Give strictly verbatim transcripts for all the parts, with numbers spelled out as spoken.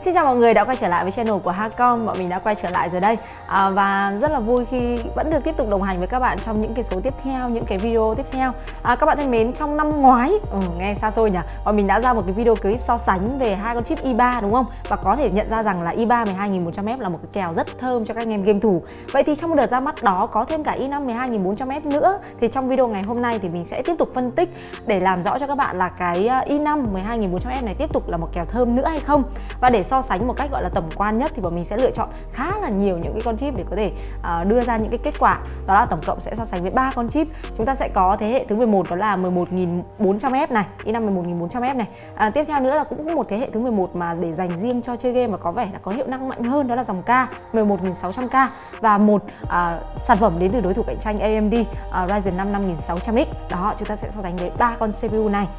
Xin chào mọi người đã quay trở lại với channel của Hacom. Bọn mình đã quay trở lại rồi đây à, và rất là vui khi vẫn được tiếp tục đồng hành với các bạn trong những cái số tiếp theo, những cái video tiếp theo. à, Các bạn thân mến, trong năm ngoái, ừ, nghe xa xôi nhỉ, bọn mình đã ra một cái video clip so sánh về hai con chip i ba đúng không? Và có thể nhận ra rằng là i ba mười hai nghìn bốn trăm F là một cái kèo rất thơm cho các anh em game thủ. Vậy thì trong đợt ra mắt đó có thêm cả i năm mười hai nghìn bốn trăm F nữa. Thì trong video ngày hôm nay thì mình sẽ tiếp tục phân tích để làm rõ cho các bạn là cái i năm mười hai nghìn bốn trăm F này tiếp tục là một kèo thơm nữa hay không. Và để so sánh một cách gọi là tổng quan nhất thì bọn mình sẽ lựa chọn khá là nhiều những cái con chip để có thể uh, đưa ra những cái kết quả. Đó là tổng cộng sẽ so sánh với ba con chip. Chúng ta sẽ có thế hệ thứ mười một, đó là mười một nghìn bốn trăm F này, i năm mười một nghìn bốn trăm F này. À, tiếp theo nữa là cũng có một thế hệ thứ mười một mà để dành riêng cho chơi game và có vẻ là có hiệu năng mạnh hơn, đó là dòng K mười một nghìn sáu trăm K và một uh, sản phẩm đến từ đối thủ cạnh tranh a em đê uh, Ryzen năm năm nghìn sáu trăm X. Đó, chúng ta sẽ so sánh với ba con xê pê u này.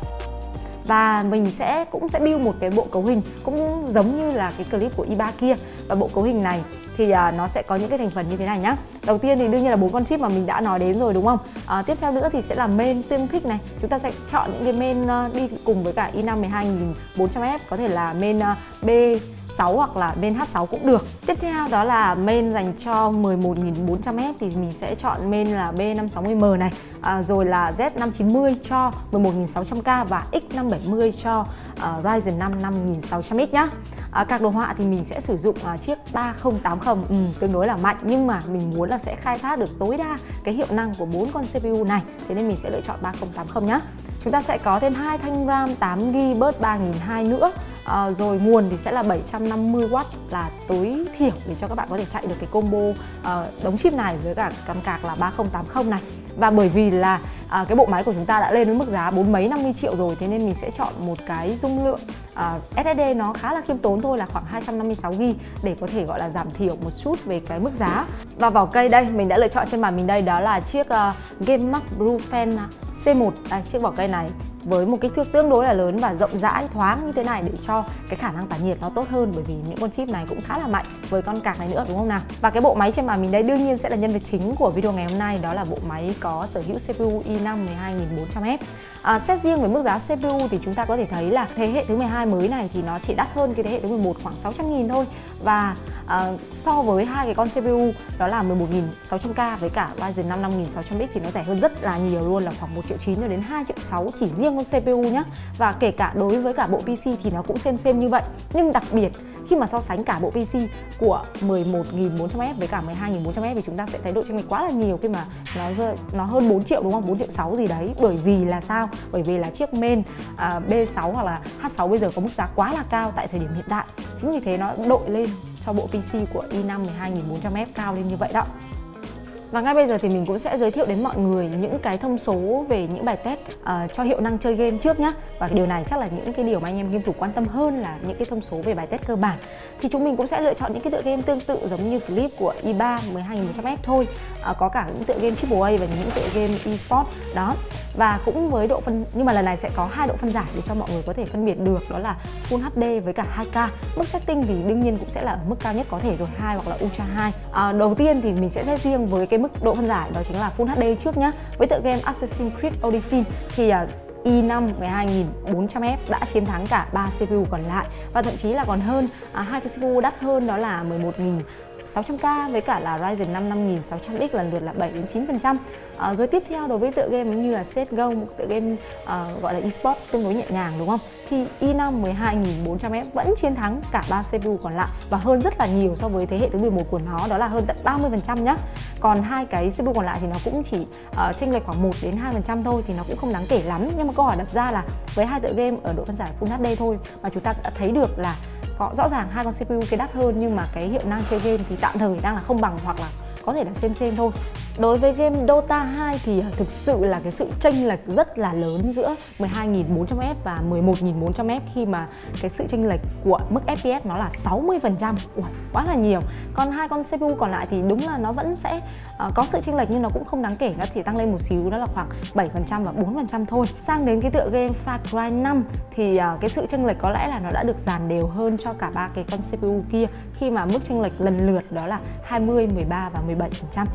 Và mình sẽ cũng sẽ build một cái bộ cấu hình cũng giống như là cái clip của i ba kia. Và bộ cấu hình này thì à, nó sẽ có những cái thành phần như thế này nhá. Đầu tiên thì đương nhiên là bốn con chip mà mình đã nói đến rồi đúng không? À, tiếp theo nữa thì sẽ là main tương thích này. Chúng ta sẽ chọn những cái main uh, đi cùng với cả i năm mười hai nghìn bốn trăm F, có thể là main uh, B sáu hoặc là main H sáu cũng được. Tiếp theo đó là main dành cho mười một nghìn bốn trăm F thì mình sẽ chọn main là B năm sáu mươi M này, à, rồi là Z năm chín mươi cho mười một nghìn sáu trăm K và X năm bảy mươi cho uh, Ryzen năm năm nghìn sáu trăm X nhá. À, các đồ họa thì mình sẽ sử dụng uh, chiếc ba không tám không, ừ, tương đối là mạnh, nhưng mà mình muốn là sẽ khai thác được tối đa cái hiệu năng của bốn con xê pê u này, thế nên mình sẽ lựa chọn ba không tám không nhá. Chúng ta sẽ có thêm hai thanh RAM tám gi ga bai bớt ba nghìn hai trăm nữa. À, rồi nguồn thì sẽ là bảy trăm năm mươi oát là tối thiểu để cho các bạn có thể chạy được cái combo uh, đống chip này với cả cắm cạc là ba không tám không này. Và bởi vì là uh, cái bộ máy của chúng ta đã lên đến mức giá bốn mấy năm mươi triệu rồi, thế nên mình sẽ chọn một cái dung lượng uh, ét ét đê nó khá là khiêm tốn thôi, là khoảng hai trăm năm mươi sáu gi ga bai để có thể gọi là giảm thiểu một chút về cái mức giá. Và vỏ cây đây mình đã lựa chọn trên bàn mình đây, đó là chiếc uh, GameMark Bluefan C một. Đây, chiếc vỏ cây này với một kích thước tương đối là lớn và rộng rãi thoáng như thế này để cho cái khả năng tản nhiệt nó tốt hơn, bởi vì những con chip này cũng khá là mạnh với con card này nữa đúng không nào. Và cái bộ máy trên bàn mình đây đương nhiên sẽ là nhân vật chính của video ngày hôm nay, đó là bộ máy có sở hữu xê pê u i năm mười hai nghìn bốn trăm F. À, xét riêng về mức giá xê pê u thì chúng ta có thể thấy là thế hệ thứ mười hai mới này thì nó chỉ đắt hơn cái thế hệ thứ mười một khoảng sáu trăm nghìn thôi. Và à, so với hai cái con xê pê u đó là mười một nghìn sáu trăm K với cả Ryzen năm năm nghìn sáu trăm X thì nó rẻ hơn rất là nhiều luôn, là khoảng một triệu chín cho đến hai triệu sáu chỉ riêng con xê pê u nhá. Và kể cả đối với cả bộ pê xê thì nó cũng xem xem như vậy. Nhưng đặc biệt khi mà so sánh cả bộ pê xê của mười một nghìn bốn trăm F với cả mười hai nghìn bốn trăm F thì chúng ta sẽ thấy độ chênh lệch quá là nhiều, khi mà nó nó hơn bốn triệu đúng không? bốn triệu sáu gì đấy. Bởi vì là sao? Bởi vì là chiếc main à, B sáu hoặc là H sáu bây giờ có mức giá quá là cao tại thời điểm hiện tại. Chính vì thế nó đội lên cho bộ pê xê của i năm mười hai nghìn bốn trăm F cao lên như vậy đó. Và ngay bây giờ thì mình cũng sẽ giới thiệu đến mọi người những cái thông số về những bài test uh, cho hiệu năng chơi game trước nhé. Và điều này chắc là những cái điều mà anh em game thủ quan tâm hơn là những cái thông số về bài test cơ bản. Thì chúng mình cũng sẽ lựa chọn những cái tựa game tương tự giống như clip của i ba mười hai nghìn bốn trăm F thôi. Uh, có cả những tựa game triple A và những tựa game eSport đó. Và cũng với độ phân, nhưng mà lần này sẽ có hai độ phân giải để cho mọi người có thể phân biệt được, đó là Full hát đê với cả hai K. Mức setting thì đương nhiên cũng sẽ là ở mức cao nhất có thể rồi, hai hoặc là Ultra hai. À, đầu tiên thì mình sẽ test riêng với cái mức độ phân giải đó chính là Full hát đê trước nhá. Với tựa game Assassin's Creed Odyssey thì uh, i năm mười hai nghìn bốn trăm F đã chiến thắng cả ba xê pê u còn lại, và thậm chí là còn hơn à, hai cái xê pê u đắt hơn, đó là mười một nghìn sáu trăm K với cả là Ryzen năm năm nghìn sáu trăm X lần lượt là bảy đến chín phần trăm. À, rồi tiếp theo đối với tựa game như là xê ét giê ô, một tựa game uh, gọi là eSport tương đối nhẹ nhàng đúng không? Thì i năm mười hai nghìn bốn trăm F vẫn chiến thắng cả ba xê pê u còn lại và hơn rất là nhiều so với thế hệ thứ mười một của nó, đó là hơn tận ba mươi phần trăm nhá. Còn hai cái xê pê u còn lại thì nó cũng chỉ uh, chênh lệch khoảng một đến hai phần trăm thôi, thì nó cũng không đáng kể lắm. Nhưng mà câu hỏi đặt ra là với hai tựa game ở độ phân giải Full hát đê thôi mà chúng ta đã thấy được là có rõ ràng hai con xê pê u kia đắt hơn, nhưng mà cái hiệu năng chơi game thì tạm thời đang là không bằng hoặc là có thể là xem xem thôi. Đối với game Dota hai thì thực sự là cái sự chênh lệch rất là lớn giữa mười hai nghìn bốn trăm F và mười một nghìn bốn trăm F, khi mà cái sự chênh lệch của mức ép pê ét nó là sáu mươi phần trăm. Ui, quá là nhiều. Còn hai con xê pê u còn lại thì đúng là nó vẫn sẽ uh, có sự chênh lệch nhưng nó cũng không đáng kể, nó chỉ tăng lên một xíu, đó là khoảng bảy phần trăm và bốn phần trăm thôi. Sang đến cái tựa game Far Cry năm thì uh, cái sự chênh lệch có lẽ là nó đã được dàn đều hơn cho cả ba cái con xê pê u kia, khi mà mức chênh lệch lần lượt đó là hai mươi, mười ba và mười bảy phần trăm.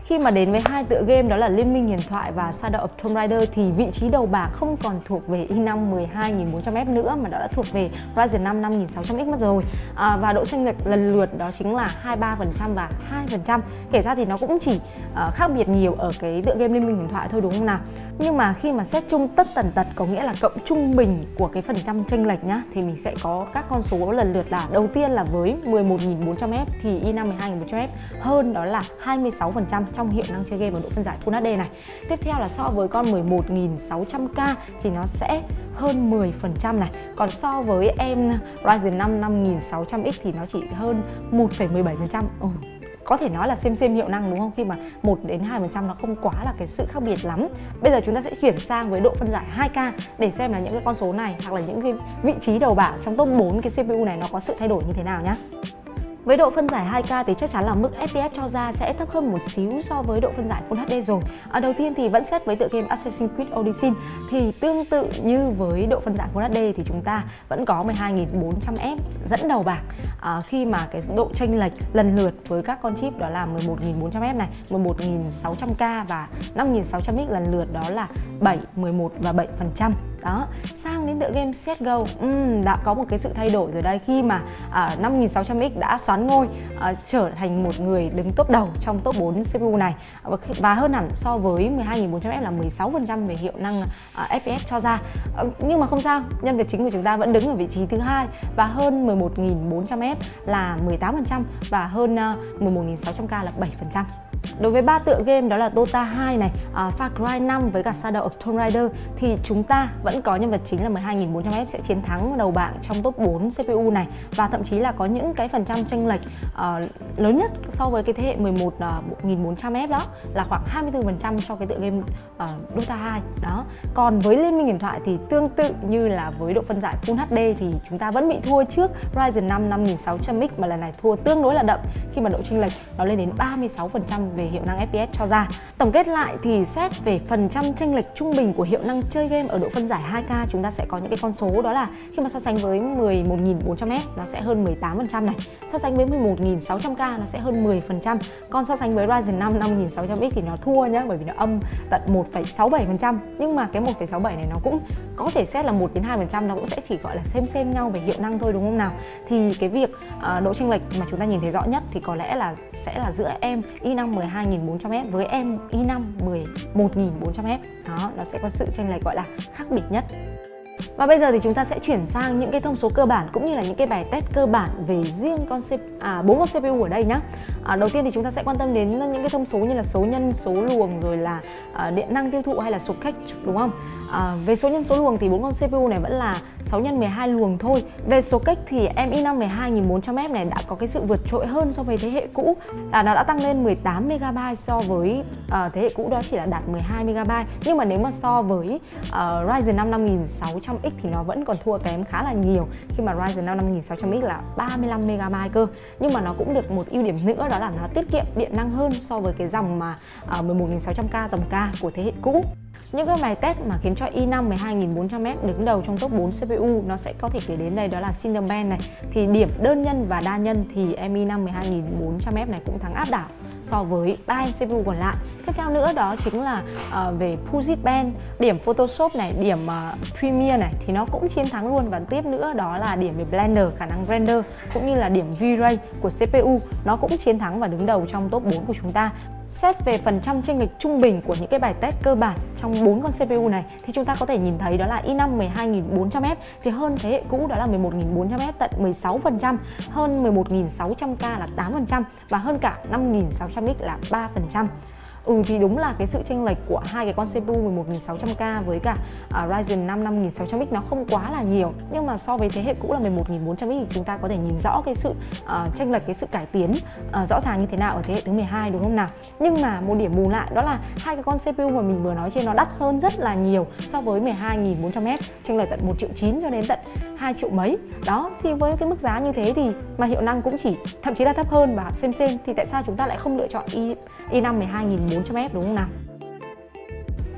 Khi mà đến với hai tựa game đó là Liên minh huyền thoại và Shadow of Tomb Raider thì vị trí đầu bảng không còn thuộc về i năm mười hai nghìn bốn trăm F nữa mà đó đã thuộc về Ryzen năm năm nghìn sáu trăm X mất rồi. À, và độ chênh lệch lần lượt đó chính là hai mươi ba phần trăm và hai phần trăm. Kể ra thì nó cũng chỉ uh, khác biệt nhiều ở cái tựa game Liên minh huyền thoại thôi đúng không nào? Nhưng mà khi mà xét chung tất tần tật, có nghĩa là cộng trung bình của cái phần trăm chênh lệch nhá, thì mình sẽ có các con số lần lượt là đầu tiên là với mười một nghìn bốn trăm F thì i năm mười hai nghìn bốn trăm F hơn đó là hai mươi sáu phần trăm trong hiệu năng chơi game ở độ phân giải Full hát đê này. Tiếp theo là so với con mười một nghìn sáu trăm K thì nó sẽ hơn mười phần trăm này. Còn so với em Ryzen năm năm nghìn sáu trăm X thì nó chỉ hơn một phẩy mười bảy phần trăm. Ừ. Có thể nói là xem xem hiệu năng đúng không? Khi mà một đến hai phần trăm nó không quá là cái sự khác biệt lắm. Bây giờ chúng ta sẽ chuyển sang với độ phân giải hai K để xem là những cái con số này hoặc là những cái vị trí đầu bảng trong top bốn cái xê pê u này nó có sự thay đổi như thế nào nhá. Với độ phân giải hai K thì chắc chắn là mức ép pê ét cho ra sẽ thấp hơn một xíu so với độ phân giải Full hát đê rồi. Ở đầu tiên thì vẫn xét với tựa game Assassin's Creed Odyssey thì tương tự như với độ phân giải Full hát đê thì chúng ta vẫn có mười hai nghìn bốn trăm F dẫn đầu bảng, à, khi mà cái độ chênh lệch lần lượt với các con chip đó là mười một nghìn bốn trăm F này, mười một nghìn sáu trăm K và năm nghìn sáu trăm X lần lượt đó là bảy, mười một và bảy phần trăm. Đó, sang đến tựa game xê ét giê ô um, đã có một cái sự thay đổi rồi đây, khi mà uh, năm nghìn sáu trăm X đã soán ngôi uh, trở thành một người đứng top đầu trong top bốn xê pê u này, và hơn hẳn so với mười hai nghìn bốn trăm F là mười sáu phần trăm về hiệu năng uh, ép pê ét cho ra. Uh, nhưng mà không sao, nhân vật chính của chúng ta vẫn đứng ở vị trí thứ hai và hơn mười một nghìn bốn trăm F là mười tám phần trăm và hơn uh, mười một nghìn sáu trăm K là bảy phần trăm. Đối với ba tựa game đó là Dota hai này, uh, Far Cry năm với cả Shadow of Tomb Raider thì chúng ta vẫn có nhân vật chính là mười hai nghìn bốn trăm F sẽ chiến thắng đầu bảng trong top bốn xê pê u này, và thậm chí là có những cái phần trăm chênh lệch uh, lớn nhất so với cái thế hệ mười một nghìn bốn trăm F đó là khoảng hai mươi tư phần trăm cho cái tựa game uh, Dota hai đó. Còn với Liên minh huyền thoại thì tương tự như là với độ phân giải Full hát đê thì chúng ta vẫn bị thua trước Ryzen năm năm nghìn sáu trăm X, mà lần này thua tương đối là đậm khi mà độ chênh lệch nó lên đến ba mươi sáu phần trăm về hiệu năng ép pê ét cho ra. Tổng kết lại thì xét về phần trăm chênh lệch trung bình của hiệu năng chơi game ở độ phân giải hai K, chúng ta sẽ có những cái con số đó là khi mà so sánh với mười một nghìn bốn trăm F nó sẽ hơn mười tám phần trăm này, so sánh với mười một nghìn sáu trăm K nó sẽ hơn mười phần trăm, còn so sánh với Ryzen năm năm nghìn sáu trăm X thì nó thua nhá, bởi vì nó âm tận một phẩy sáu bảy phần trăm. Nhưng mà cái một phẩy sáu bảy này nó cũng có thể xét là một đến hai phần trăm, nó cũng sẽ chỉ gọi là xem xem nhau về hiệu năng thôi đúng không nào. Thì cái việc uh, độ chênh lệch mà chúng ta nhìn thấy rõ nhất thì có lẽ là sẽ là giữa em i năm mười hai nghìn bốn trăm F với em i năm mười một nghìn bốn trăm F. Đó, nó sẽ có sự chênh lệch gọi là khác biệt nhất. Và bây giờ thì chúng ta sẽ chuyển sang những cái thông số cơ bản cũng như là những cái bài test cơ bản về riêng con à, bốn con xê pê u ở đây nhá. À, đầu tiên thì chúng ta sẽ quan tâm đến những cái thông số như là số nhân, số luồng, rồi là à, điện năng tiêu thụ hay là số cách, đúng không? À, về số nhân số luồng thì bốn con xê pê u này vẫn là sáu nhân mười hai luồng thôi. Về số cách thì em i năm mười hai nghìn bốn trăm F này đã có cái sự vượt trội hơn so với thế hệ cũ, là nó đã tăng lên mười tám mê ga bai so với uh, thế hệ cũ đó chỉ là đạt mười hai mê ga bai. Nhưng mà nếu mà so với uh, Ryzen năm năm nghìn sáu trăm X thì nó vẫn còn thua kém khá là nhiều, khi mà Ryzen năm năm nghìn sáu trăm X là ba mươi lăm mê ga bai cơ. Nhưng mà nó cũng được một ưu điểm nữa, đó là nó tiết kiệm điện năng hơn so với cái dòng mà uh, mười một nghìn sáu trăm K, dòng K của thế hệ cũ. Những cái bài test mà khiến cho i năm mười hai nghìn bốn trăm F đứng đầu trong top bốn xê pê u nó sẽ có thể kể đến đây, đó là Cinnamon này. Thì điểm đơn nhân và đa nhân thì em i năm mười hai nghìn bốn trăm F này cũng thắng áp đảo so với ba em xê pê u còn lại. Tiếp theo nữa đó chính là uh, về Puget Band, điểm Photoshop này, điểm uh, Premiere này thì nó cũng chiến thắng luôn. Và tiếp nữa đó là điểm về Blender, khả năng render, cũng như là điểm V-Ray của xê pê u nó cũng chiến thắng và đứng đầu trong top bốn của chúng ta. Xét về phần trăm chênh lệch trung bình của những cái bài test cơ bản trong bốn con xê pê u này thì chúng ta có thể nhìn thấy đó là i năm mười hai nghìn bốn trăm F thì hơn thế hệ cũ đó là mười một nghìn bốn trăm F tận mười sáu phần trăm, hơn mười một nghìn sáu trăm K là tám phần trăm và hơn cả năm nghìn sáu trăm X là ba phần trăm. Ừ thì đúng là cái sự chênh lệch của hai cái con xê pê u mười một nghìn sáu trăm K với cả uh, Ryzen năm năm nghìn sáu trăm X nó không quá là nhiều, nhưng mà so với thế hệ cũ là mười một nghìn bốn trăm X thì chúng ta có thể nhìn rõ cái sự uh, chênh lệch, cái sự cải tiến uh, rõ ràng như thế nào ở thế hệ thứ mười hai, đúng không nào. Nhưng mà một điểm bù lại đó là hai cái con xê pê u mà mình vừa nói trên nó đắt hơn rất là nhiều so với mười hai nghìn bốn trăm F, chênh lệch tận một triệu chín cho đến tận hai triệu mấy. Đó, thì với cái mức giá như thế thì mà hiệu năng cũng chỉ thậm chí là thấp hơn và xem xem thì tại sao chúng ta lại không lựa chọn i năm mười hai nghìn bốn trăm F, đúng không nào?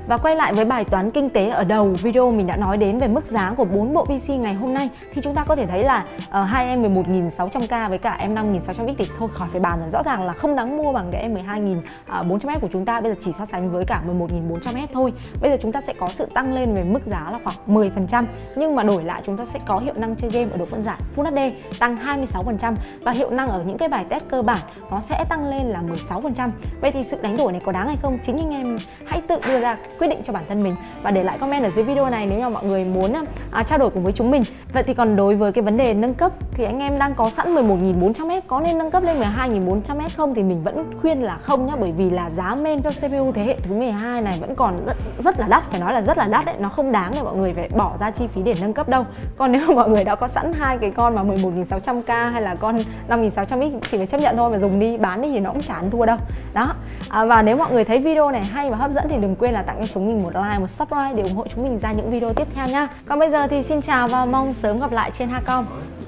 Và quay lại với bài toán kinh tế ở đầu video, mình đã nói đến về mức giá của bốn bộ pê xê ngày hôm nay. Thì chúng ta có thể thấy là uh, hai em mười một nghìn sáu trăm K với cả em năm nghìn sáu trăm X thì thôi khỏi phải bàn rồi. Rõ ràng là không đáng mua bằng cái em mười hai nghìn bốn trăm F của chúng ta. Bây giờ chỉ so sánh với cả mười một nghìn bốn trăm F thôi. Bây giờ chúng ta sẽ có sự tăng lên về mức giá là khoảng mười phần trăm. Nhưng mà đổi lại chúng ta sẽ có hiệu năng chơi game ở độ phân giải Full hát đê tăng hai mươi sáu phần trăm. Và hiệu năng ở những cái bài test cơ bản nó sẽ tăng lên là mười sáu phần trăm. Vậy thì sự đánh đổi này có đáng hay không? Chính anh em hãy tự đưa ra quyết định cho bản thân mình. Và để lại comment ở dưới video này nếu mà mọi người muốn à, trao đổi cùng với chúng mình. Vậy thì còn đối với cái vấn đề nâng cấp thì anh em đang có sẵn mười một nghìn bốn trăm F, có nên nâng cấp lên mười hai nghìn bốn trăm F không? Thì mình vẫn khuyên là không nhá. Bởi vì là giá main cho xê pê u thế hệ thứ mười hai này vẫn còn rất, rất là đắt. Phải nói là rất là đắt đấy. Nó không đáng để mọi người phải bỏ ra chi phí để nâng cấp đâu. Còn nếu mà mọi người đã có sẵn hai cái con mà mười một nghìn sáu trăm K hay là con năm nghìn sáu trăm X thì phải chấp nhận thôi, mà dùng đi bán đi thì nó cũng chả ăn thua đâu. Đó. À, và nếu mọi người thấy video này hay và hấp dẫn thì đừng quên là tặng cho chúng mình một like, một subscribe để ủng hộ chúng mình ra những video tiếp theo nha. Còn bây giờ thì xin chào và mong sớm gặp lại trên Hacom.